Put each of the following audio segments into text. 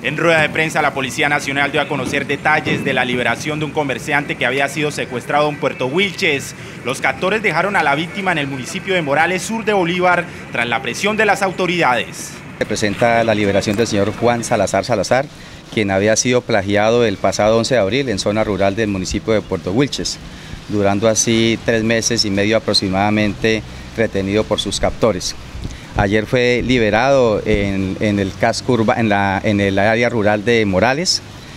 En rueda de prensa, la Policía Nacional dio a conocer detalles de la liberación de un comerciante que había sido secuestrado en Puerto Wilches. Los captores dejaron a la víctima en el municipio de Morales, sur de Bolívar, tras la presión de las autoridades. Representa la liberación del señor Juan Salazar Salazar, quien había sido plagiado el pasado 11 de abril en zona rural del municipio de Puerto Wilches, durando así 3 meses y medio aproximadamente retenido por sus captores. Ayer fue liberado en el casco en el área rural de Morales.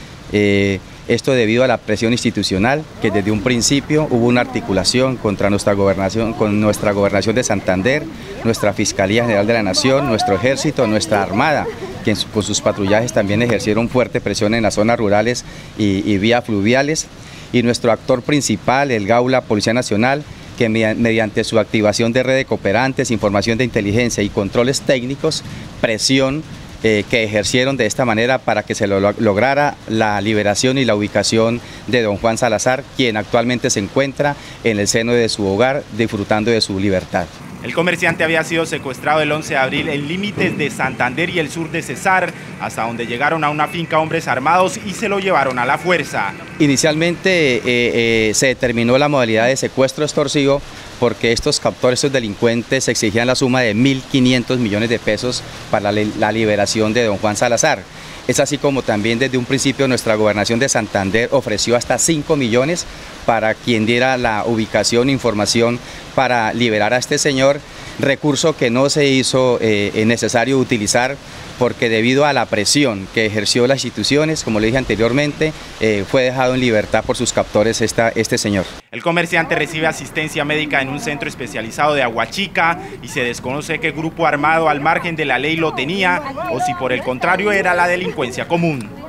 Esto debido a la presión institucional, que desde un principio hubo una articulación contra nuestra gobernación, con nuestra gobernación de Santander, nuestra Fiscalía General de la Nación, nuestro Ejército, nuestra Armada, que con sus patrullajes también ejercieron fuerte presión en las zonas rurales y vías fluviales, y nuestro actor principal, el GAU, Policía Nacional, que mediante su activación de red de cooperantes, información de inteligencia y controles técnicos, presión que ejercieron de esta manera para que se lograra la liberación y la ubicación de don Juan Salazar, quien actualmente se encuentra en el seno de su hogar disfrutando de su libertad. El comerciante había sido secuestrado el 11 de abril en límites de Santander y el sur de Cesar, hasta donde llegaron a una finca hombres armados y se lo llevaron a la fuerza. Inicialmente se determinó la modalidad de secuestro extorsivo porque estos captores, estos delincuentes, exigían la suma de 1.500 millones de pesos para la liberación de don Juan Salazar. Es así como también desde un principio nuestra gobernación de Santander ofreció hasta 5 millones para quien diera la ubicación e información para liberar a este señor, recurso que no se hizo necesario utilizar porque debido a la presión que ejerció las instituciones, como le dije anteriormente, fue dejado en libertad por sus captores este señor. El comerciante recibe asistencia médica en un centro especializado de Aguachica y se desconoce qué grupo armado al margen de la ley lo tenía o si por el contrario era la delincuencia común.